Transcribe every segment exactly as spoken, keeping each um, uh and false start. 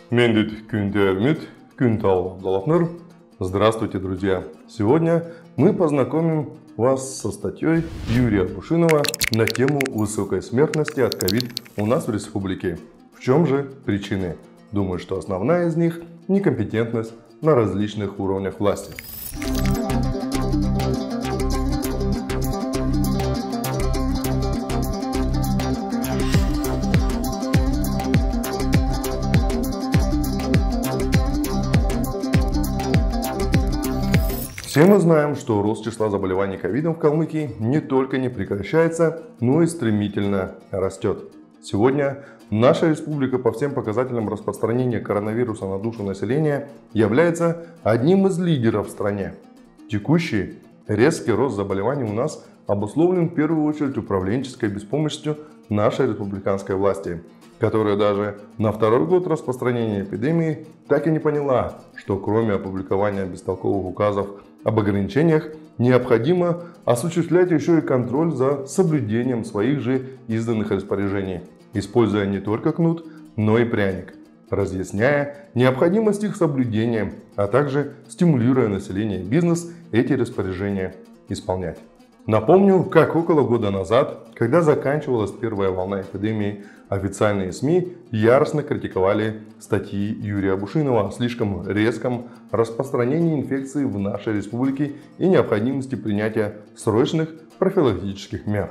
Мендит Кюнтермит, Кюнтал Далафнер. Здравствуйте, друзья! Сегодня мы познакомим вас со статьей Юрия Абушинова на тему высокой смертности от ковид у нас в республике. В чем же причины? Думаю, что основная из них – некомпетентность на различных уровнях власти. Все мы знаем, что рост числа заболеваний ковидом в Калмыкии не только не прекращается, но и стремительно растет. Сегодня наша республика по всем показателям распространения коронавируса на душу населения является одним из лидеров в стране. Текущий резкий рост заболеваний у нас обусловлен в первую очередь управленческой беспомощностью нашей республиканской власти, которая даже на второй год распространения эпидемии так и не поняла, что кроме опубликования бестолковых указов об ограничениях необходимо осуществлять еще и контроль за соблюдением своих же изданных распоряжений, используя не только кнут, но и пряник, разъясняя необходимость их соблюдения, а также стимулируя население и бизнес эти распоряжения исполнять. Напомню, как около года назад, когда заканчивалась первая волна эпидемии, официальные СМИ яростно критиковали статьи Юрия Абушинова о слишком резком распространении инфекции в нашей республике и необходимости принятия срочных профилактических мер.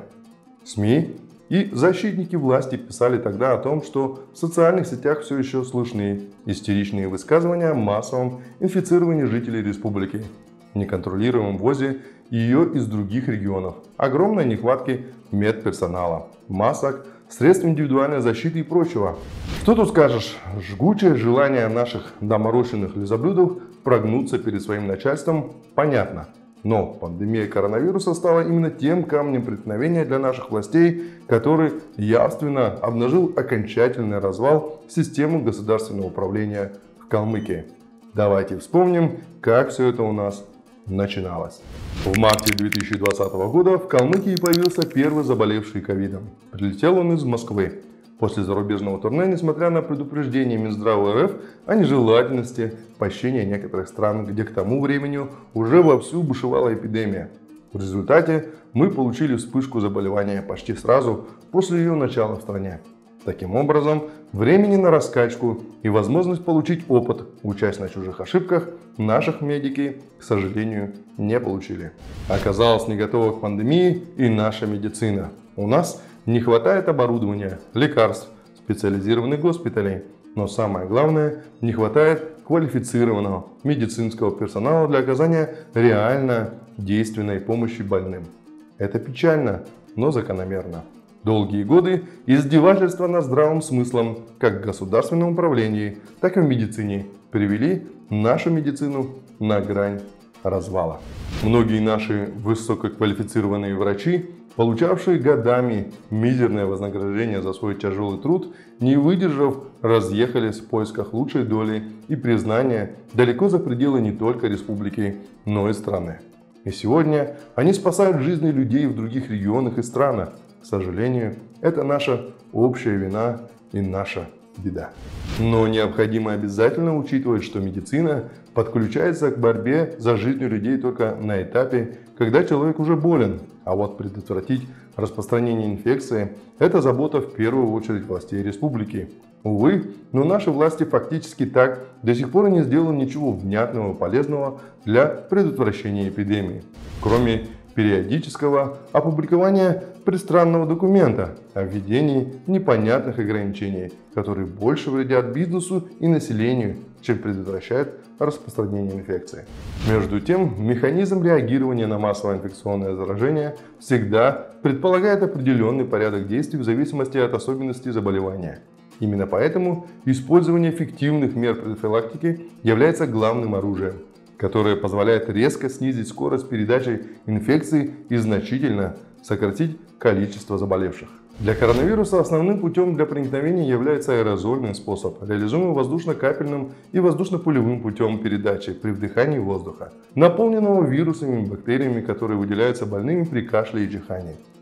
СМИ и защитники власти писали тогда о том, что в социальных сетях все еще слышны истеричные высказывания о массовом инфицировании жителей республики, неконтролируемом ввозе ее из других регионов, огромной нехватки медперсонала, масок, средств индивидуальной защиты и прочего. Что тут скажешь? Жгучее желание наших доморощенных лизоблюдов прогнуться перед своим начальством понятно. Но пандемия коронавируса стала именно тем камнем преткновения для наших властей, который явственно обнажил окончательный развал системы государственного управления в Калмыкии. Давайте вспомним, как все это у нас начиналось. В марте две тысячи двадцатого года в Калмыкии появился первый заболевший ковидом. Прилетел он из Москвы. После зарубежного турне, несмотря на предупреждение Минздрава РФ о нежелательности посещения некоторых стран, где к тому времени уже вовсю бушевала эпидемия. В результате мы получили вспышку заболевания почти сразу после ее начала в стране. Таким образом, времени на раскачку и возможность получить опыт, учась на чужих ошибках, наших медики, к сожалению, не получили. Оказалось, не готова к пандемии и наша медицина. У нас не хватает оборудования, лекарств, специализированных госпиталей, но самое главное, не хватает квалифицированного медицинского персонала для оказания реально действенной помощи больным. Это печально, но закономерно. Долгие годы издевательства над здравым смыслом как в государственном управлении, так и в медицине привели нашу медицину на грань развала. Многие наши высококвалифицированные врачи, получавшие годами мизерное вознаграждение за свой тяжелый труд, не выдержав, разъехались в поисках лучшей доли и признания далеко за пределы не только республики, но и страны. И сегодня они спасают жизни людей в других регионах и странах. К сожалению, это наша общая вина и наша беда. Но необходимо обязательно учитывать, что медицина подключается к борьбе за жизнь людей только на этапе, когда человек уже болен. А вот предотвратить распространение инфекции – это забота в первую очередь властей республики. Увы, но наши власти фактически так до сих пор и не сделали ничего внятного и полезного для предотвращения эпидемии, кроме периодического опубликования пристранного документа о введении непонятных ограничений, которые больше вредят бизнесу и населению, чем предотвращают распространение инфекции. Между тем, механизм реагирования на массовое инфекционное заражение всегда предполагает определенный порядок действий в зависимости от особенностей заболевания. Именно поэтому использование эффективных мер профилактики является главным оружием, которое позволяет резко снизить скорость передачи инфекции и значительно сократить количество заболевших. Для коронавируса основным путем для проникновения является аэрозольный способ, реализуемый воздушно-капельным и воздушно-пулевым путем передачи при вдыхании воздуха, наполненного вирусами и бактериями, которые выделяются больными при кашле и чихании.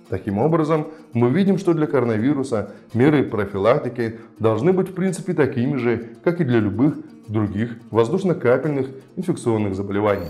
Таким образом, мы видим, что для коронавируса меры профилактики должны быть в принципе такими же, как и для любых других воздушно-капельных инфекционных заболеваний.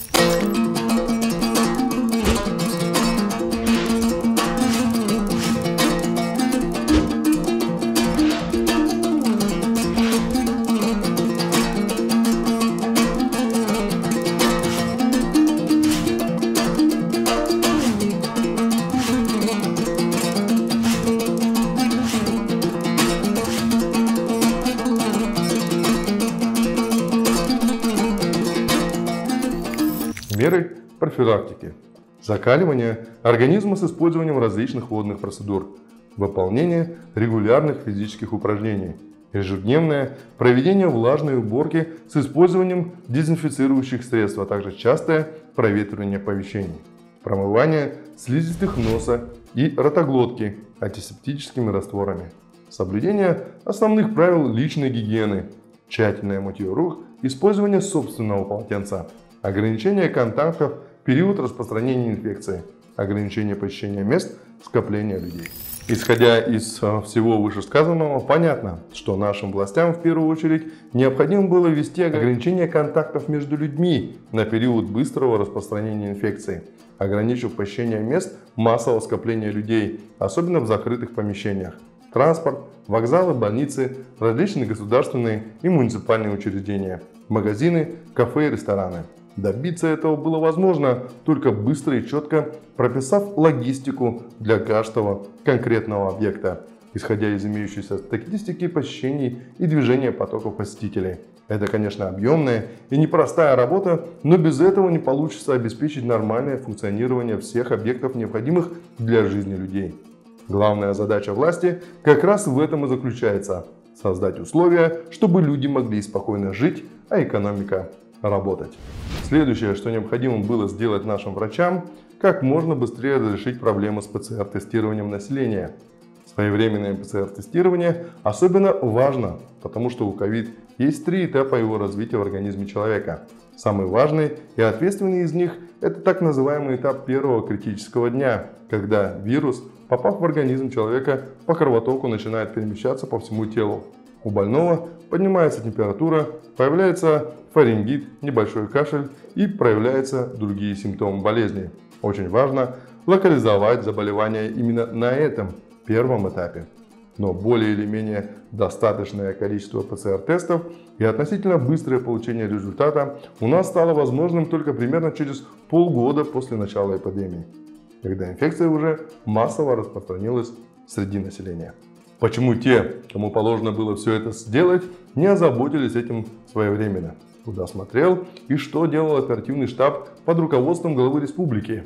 Меры профилактики. Закаливание организма с использованием различных водных процедур. Выполнение регулярных физических упражнений. Ежедневное проведение влажной уборки с использованием дезинфицирующих средств, а также частое проветривание помещений. Промывание слизистых носа и ротоглотки антисептическими растворами. Соблюдение основных правил личной гигиены. Тщательное мытье рук, использование собственного полотенца. Ограничение контактов в период распространения инфекции. Ограничение посещения мест скопления людей. Исходя из всего вышесказанного, понятно, что нашим властям в первую очередь необходимо было ввести ограничение контактов между людьми на период быстрого распространения инфекции, ограничив посещение мест массового скопления людей, особенно в закрытых помещениях. Транспорт, вокзалы, больницы, различные государственные и муниципальные учреждения, магазины, кафе и рестораны. Добиться этого было возможно, только быстро и четко прописав логистику для каждого конкретного объекта, исходя из имеющейся статистики посещений и движения потоков посетителей. Это, конечно, объемная и непростая работа, но без этого не получится обеспечить нормальное функционирование всех объектов, необходимых для жизни людей. Главная задача власти как раз в этом и заключается – создать условия, чтобы люди могли спокойно жить, а экономика работать. Следующее, что необходимо было сделать нашим врачам, как можно быстрее разрешить проблему с ПЦР-тестированием населения. Своевременное ПЦР-тестирование особенно важно, потому что у ковид есть три этапа его развития в организме человека. Самый важный и ответственный из них – это так называемый этап первого критического дня, когда вирус, попав в организм человека, по кровотоку начинает перемещаться по всему телу. У больного поднимается температура, появляется фарингит, небольшой кашель и проявляются другие симптомы болезни. Очень важно локализовать заболевание именно на этом первом этапе. Но более или менее достаточное количество ПЦР-тестов и относительно быстрое получение результата у нас стало возможным только примерно через полгода после начала эпидемии, когда инфекция уже массово распространилась среди населения. Почему те, кому положено было все это сделать, не озаботились этим своевременно? Куда смотрел и что делал оперативный штаб под руководством главы республики?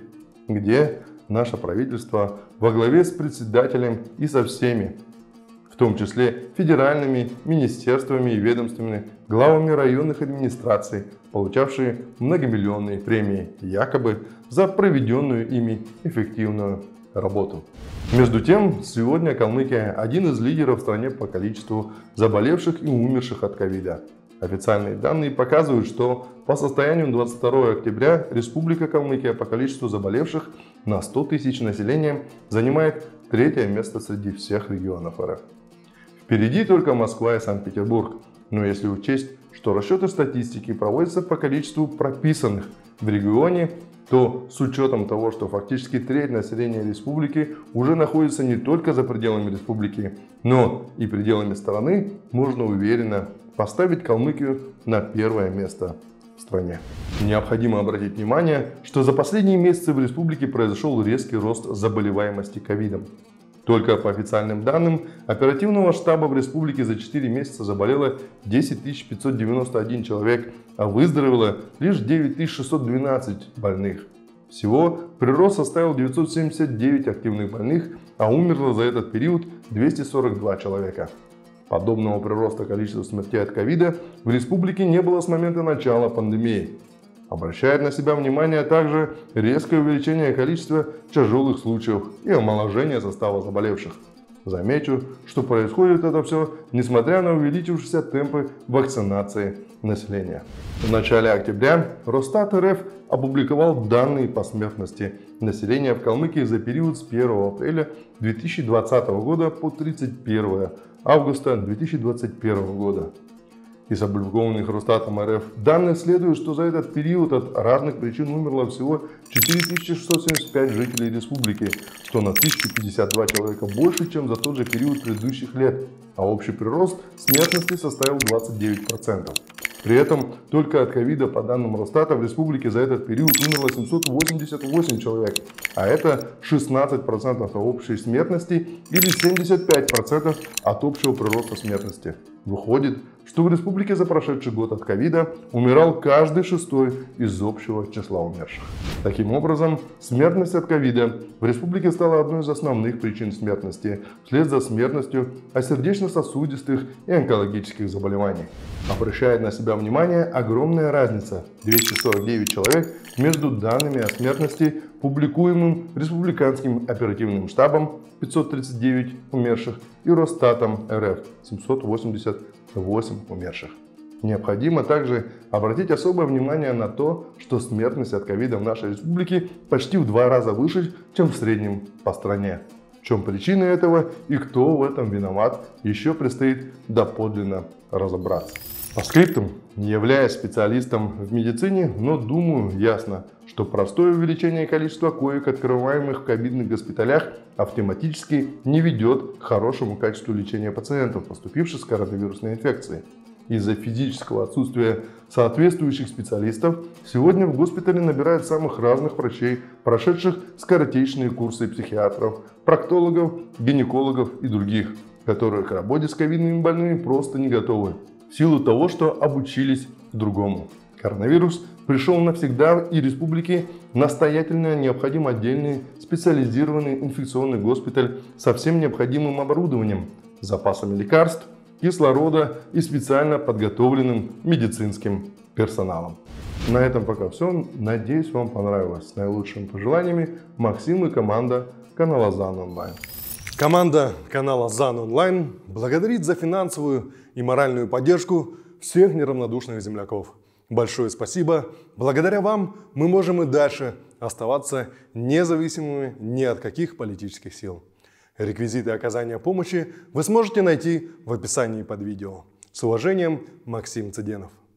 Где наше правительство во главе с председателем и со всеми, в том числе федеральными министерствами и ведомствами, главами районных администраций, получавшие многомиллионные премии якобы за проведенную ими эффективную работу. Между тем, сегодня Калмыкия один из лидеров в стране по количеству заболевших и умерших от ковида. Официальные данные показывают, что по состоянию двадцать второго октября Республика Калмыкия по количеству заболевших на сто тысяч населения занимает третье место среди всех регионов РФ. Впереди только Москва и Санкт-Петербург, но если учесть, что расчеты статистики проводятся по количеству прописанных в регионе, то с учетом того, что фактически треть населения республики уже находится не только за пределами республики, но и пределами страны, можно уверенно поставить Калмыкию на первое место в стране. Необходимо обратить внимание, что за последние месяцы в республике произошел резкий рост заболеваемости ковидом. Только по официальным данным оперативного штаба в республике за четыре месяца заболело десять тысяч пятьсот девяносто один человек, а выздоровело лишь девять тысяч шестьсот двенадцать больных. Всего прирост составил девятьсот семьдесят девять активных больных, а умерло за этот период двести сорок два человека. Подобного прироста количества смертей от ковида в республике не было с момента начала пандемии. Обращает на себя внимание также резкое увеличение количества тяжелых случаев и омоложение состава заболевших. Замечу, что происходит это все несмотря на увеличившиеся темпы вакцинации населения. В начале октября Росстат РФ опубликовал данные по смертности населения в Калмыкии за период с первого апреля две тысячи двадцатого года по тридцать первое августа две тысячи двадцать первого года. Из опубликованных Росстатом РФ данных следует, что за этот период от разных причин умерло всего четыре тысячи шестьсот семьдесят пять жителей республики, что на тысячу пятьдесят два человека больше, чем за тот же период предыдущих лет, а общий прирост смертности составил двадцать девять процентов. При этом только от ковида, по данным Росстата, в республике за этот период умерло семьсот восемьдесят восемь человек, а это шестнадцать процентов от общей смертности или семьдесят пять процентов от общего прироста смертности. Выходит, что в республике за прошедший год от ковида умирал каждый шестой из общего числа умерших. Таким образом, смертность от ковида в республике стала одной из основных причин смертности, вслед за смертностью от сердечно-сосудистых и онкологических заболеваний. Обращает на себя внимание огромная разница – двести сорок девять человек между данными о смертности, публикуемым Республиканским оперативным штабом пятьсот тридцать девять умерших и Росстатом РФ семьсот восемьдесят восемь умерших. Необходимо также обратить особое внимание на то, что смертность от ковида в нашей республике почти в два раза выше, чем в среднем по стране. В чем причины этого и кто в этом виноват, еще предстоит доподлинно разобраться. По скриптам, не являясь специалистом в медицине, но думаю ясно, что простое увеличение количества коек, открываемых в ковидных госпиталях, автоматически не ведет к хорошему качеству лечения пациентов, поступивших с коронавирусной инфекцией. Из-за физического отсутствия соответствующих специалистов сегодня в госпитале набирают самых разных врачей, прошедших скоротечные курсы психиатров, проктологов, гинекологов и других, которые к работе с ковидными больными просто не готовы, в силу того, что обучились другому. Коронавирус пришел навсегда, и республике настоятельно необходим отдельный специализированный инфекционный госпиталь со всем необходимым оборудованием, запасами лекарств, кислорода и специально подготовленным медицинским персоналом. На этом пока все. Надеюсь, вам понравилось. С наилучшими пожеланиями, Максим и команда канала ЗАН Онлайн. Команда канала ЗАН Онлайн благодарит за финансовую и моральную поддержку всех неравнодушных земляков. Большое спасибо. Благодаря вам мы можем и дальше оставаться независимыми ни от каких политических сил. Реквизиты оказания помощи вы сможете найти в описании под видео. С уважением, Максим Цыденов.